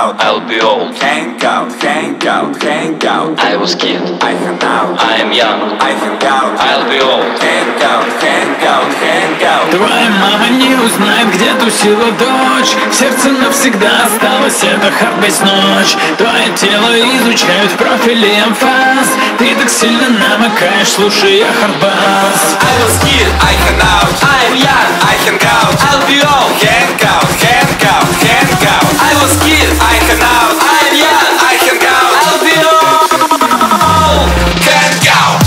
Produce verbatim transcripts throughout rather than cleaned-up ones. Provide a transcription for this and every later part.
out, I'll be old. hang out, hang out, hang out. I was kid, I hang out, I am young. I hang out, I'll be old. hang out, hang out, hang out. Твоя мама не узнает, где тусила дочь. В сердце навсегда осталась эта хардбейс ночь. Твое тело изучают профили эмфаз. Ты так сильно намыкаешь, слушая хардбас. I was kid, I hang out, I am young, I hang out, I'll be old, hang out, hang out, hang out. I was kid, I hang out, I am young, I hang out, I'll be old, hang out.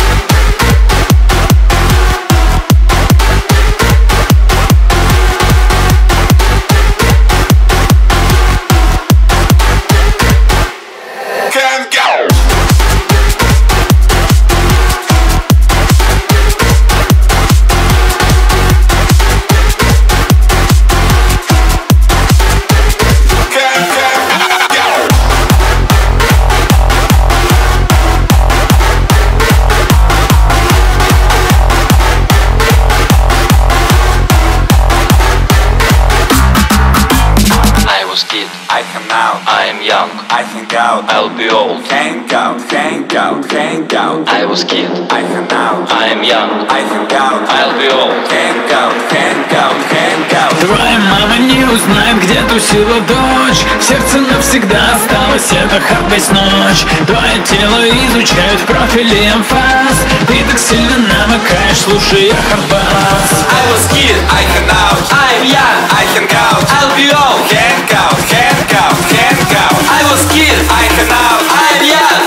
Hang out. Kid, I hang out, I am young. I hang out, I'll be old. hang out, hang out, hang out. I was kid, I hang out, I am young. I hang out, I'll be old. hang out, hang out, hang out. Твоя мама не узнает, где тусила дочь. В сердце навсегда осталась эта хардбейс ночь. Твое тело изучают профили эмфаз. Ты так сильно намыкаешь, слушая хардбас. I was kid, I hang out, I am young, I hang out, I'll be old, hang out, hang out, hang out. I was kid, I hang out, I am young,